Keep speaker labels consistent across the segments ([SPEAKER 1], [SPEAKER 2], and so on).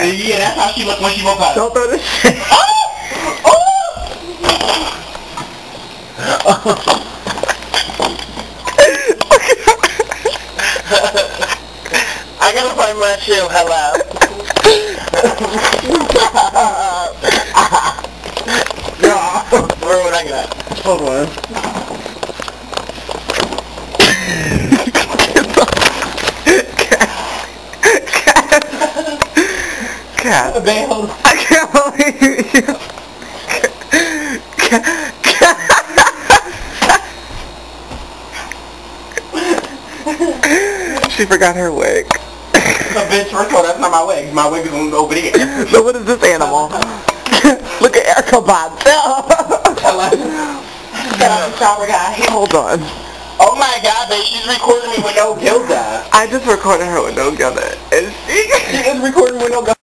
[SPEAKER 1] Yeah, that's how she looked when she woke up.
[SPEAKER 2] Don't throw this shit.
[SPEAKER 1] I gotta find my shoe. Hello. Where would I get?
[SPEAKER 2] Hold on. Cat. I can't believe you. She forgot her wig.
[SPEAKER 1] Bitch, first of all, that's not my wig. My wig is over there.
[SPEAKER 2] So what is this animal? Look at Erica Bob.
[SPEAKER 1] Shower guy.
[SPEAKER 2] Hold on.
[SPEAKER 1] Oh my god, bitch, she's recording me with no Gilda.
[SPEAKER 2] I just recorded her with no Gilda. Is she?
[SPEAKER 1] She is recording with no Gilda.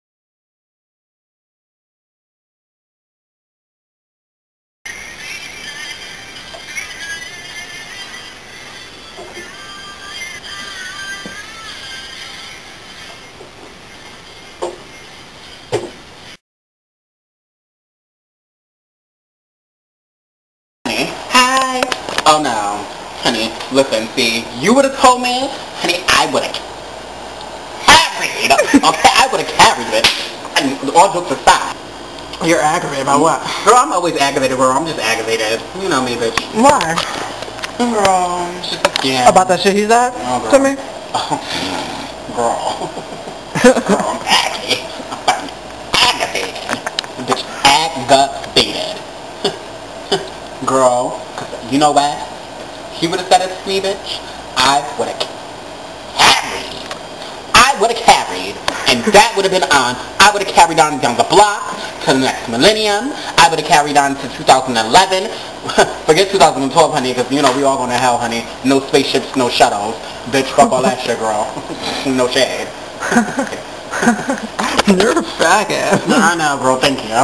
[SPEAKER 1] Hi. Oh no. Honey, listen, see, you would have told me, honey, I would have carried, okay, I would have carried it, and all jokes aside.
[SPEAKER 2] You're aggravated by what?
[SPEAKER 1] Girl, I'm always aggravated, girl, I'm just aggravated. You know me, bitch.
[SPEAKER 2] Why?
[SPEAKER 1] Girl, just, yeah.
[SPEAKER 2] About that shit he said to me?
[SPEAKER 1] Oh, girl. Girl, I'm aggravated. I'm fucking aggravated. Bitch, aggravated. Girl, you know what? He would have said it to me, bitch. I would have carried. And that would have been on. I would have carried on down the block to the next millennium. I would have carried on to 2011. Forget 2012, honey, because, you know, we all going to hell, honey. No spaceships, no shuttles. Bitch, fuck all that shit, girl. No shade.
[SPEAKER 2] You're a faggot.
[SPEAKER 1] I know, bro. Thank you.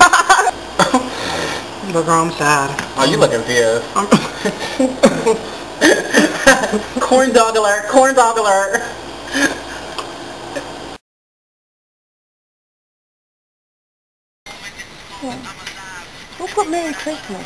[SPEAKER 2] But girl, I'm sad.
[SPEAKER 1] Oh, you looking fierce. Corn dog alert. Corn dog alert.
[SPEAKER 2] Yeah. Who put Merry Christmas?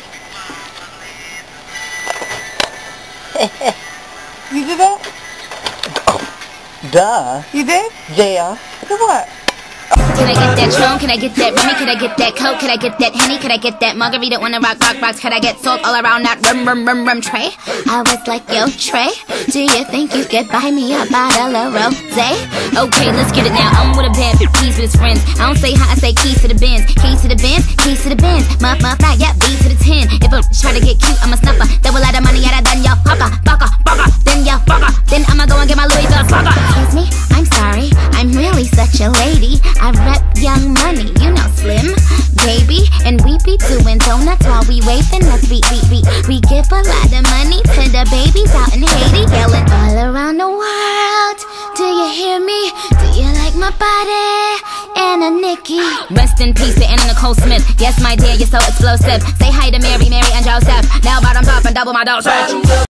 [SPEAKER 2] You did that?
[SPEAKER 1] Oh, duh.
[SPEAKER 2] You did?
[SPEAKER 1] Yeah.
[SPEAKER 2] So what?
[SPEAKER 3] Can I get that Patron? Can I get that Remy? Can I get that Coke? Can I get that Henny? Can I get that Margarita? Wanna rock rocks? Can I get salt all around that rum tray? I was like, yo, Trey, do you think you could buy me a bottle of rosé? Okay, let's get it now. I'm with a band, keys with his friends. I don't say hi, I say keys to the Benz. Keys to the Benz, keys to the Benz. My fly, yeah, B to the 10. If I try to get cute, I'm a snuffer. Double out of money, yeah, done y'all fucker. Then y'all fucker. Then I'ma go and get my Louis Vuitton fucker. Excuse me, I'm sorry, I'm really such a lady. I rep Young Money, you know Slim, baby, and we be doing donuts while we waving us. We give a lot of money to the babies out in Haiti, yelling all around the world. Do you hear me? Do you like my body? Anna Nikki. Rest in peace to Anna Nicole Smith. Yes, my dear, you're so explosive. Say hi to Mary, and Joseph. Now bottoms up and double my dose.